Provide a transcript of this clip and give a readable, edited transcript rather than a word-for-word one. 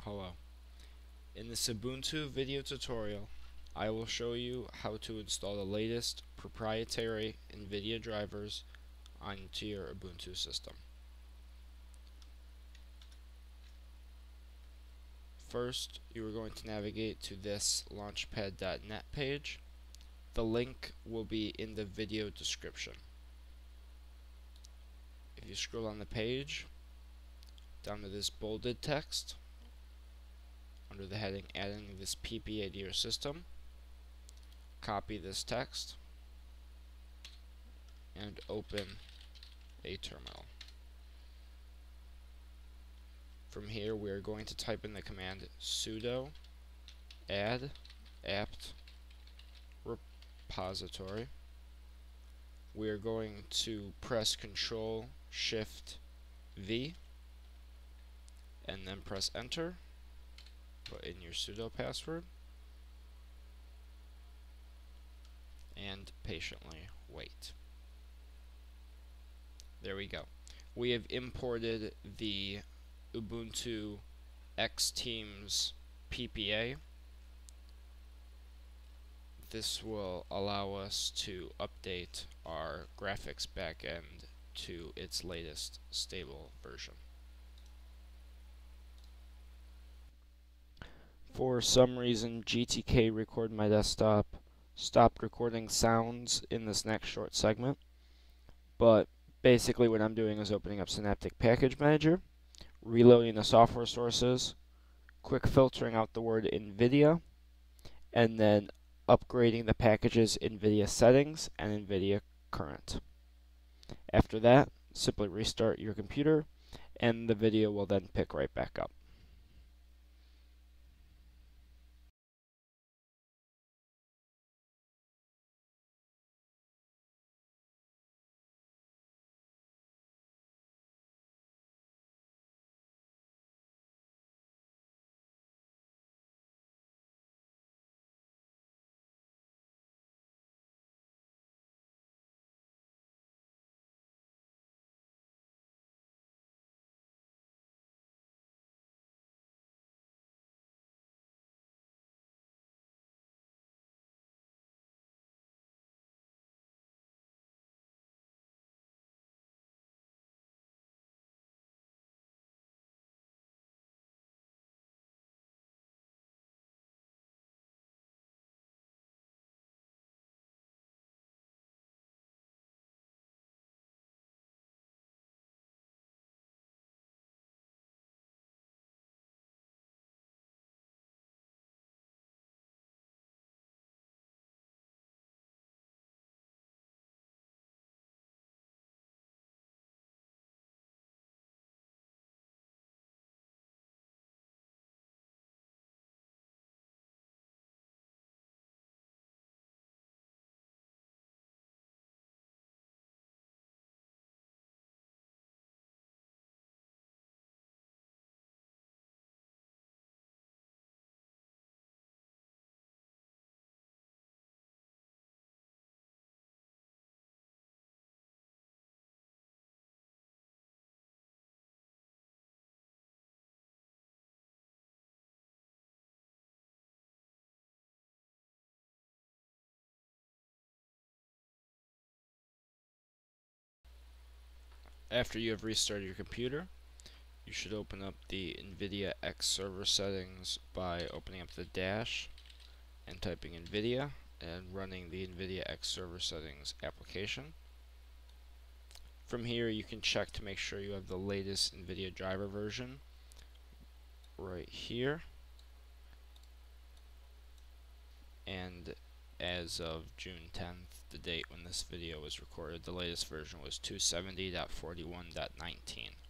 Hello. In this Ubuntu video tutorial, I will show you how to install the latest proprietary NVIDIA drivers onto your Ubuntu system. First, you are going to navigate to this launchpad.net page. The link will be in the video description. If you scroll on the page, down to this bolded text, under the heading adding this PPA to your system, copy this text and open a terminal. From here we are going to type in the command sudo add apt repository. We are going to press Ctrl Shift V and then press enter. Put in your sudo password and patiently wait. There we go. We have imported the Ubuntu X Teams PPA. This will allow us to update our graphics backend to its latest stable version. For some reason, GTK Record My Desktop stopped recording sounds in this next short segment, but basically what I'm doing is opening up Synaptic Package Manager, reloading the software sources, quick filtering out the word NVIDIA, and then upgrading the packages NVIDIA Settings and NVIDIA Current. After that, simply restart your computer, and the video will then pick right back up. After you have restarted your computer, you should open up the NVIDIA X server settings by opening up the dash and typing NVIDIA and running the NVIDIA X server settings application. From here you can check to make sure you have the latest NVIDIA driver version right here. And as of June 10th, the date when this video was recorded, the latest version was 270.41.19.